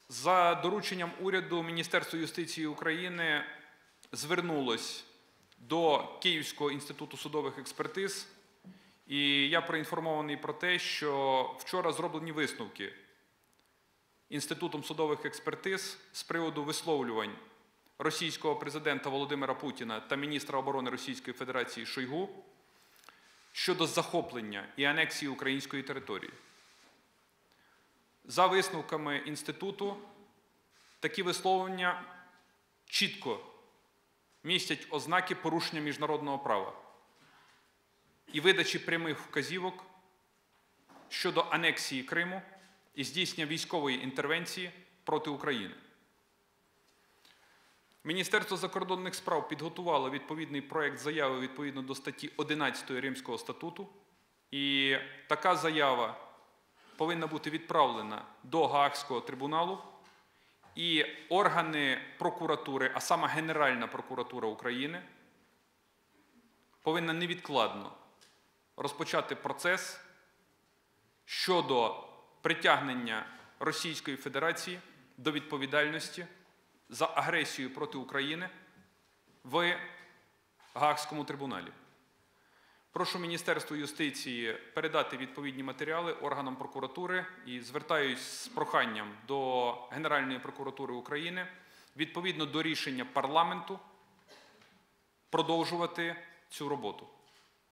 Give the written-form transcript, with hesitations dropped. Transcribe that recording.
За дорученням уряду Міністерство юстиції України звернулось до Київського інституту судових експертиз, і я проінформований про те, що вчора зроблені висновки Інститутом судових експертиз з приводу висловлювань російського президента Володимира Путіна та міністра оборони Російської Федерації Шойгу щодо захоплення і анексії української території. За висновками інституту, такі висловлення чітко містять ознаки порушення міжнародного права і видачі прямих вказівок щодо анексії Криму і здійснення військової інтервенції проти України. Міністерство закордонних справ підготувало відповідний проект заяви відповідно до статті 11 Римського статуту, і така заява повинна бути відправлена до Гаазького трибуналу, і органи прокуратури, а саме Генеральна прокуратура України, повинна невідкладно розпочати процес щодо притягнення Російської Федерації до відповідальності за агресію проти України в Гаазькому трибуналі. Прошу Міністерство юстиції передати відповідні матеріали органам прокуратури і звертаюсь з проханням до Генеральної прокуратури України відповідно до рішення парламенту продовжувати цю роботу.